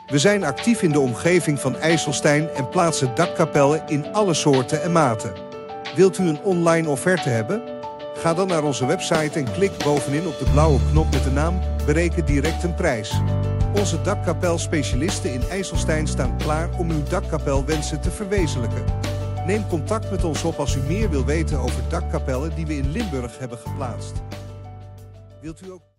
We zijn actief in de omgeving van IJsselstein en plaatsen dakkapellen in alle soorten en maten. Wilt u een online offerte hebben? Ga dan naar onze website en klik bovenin op de blauwe knop met de naam Bereken direct een prijs. Onze dakkapelspecialisten in IJsselstein staan klaar om uw dakkapelwensen te verwezenlijken. Neem contact met ons op als u meer wil weten over dakkapellen die we in Limburg hebben geplaatst. Wilt u ook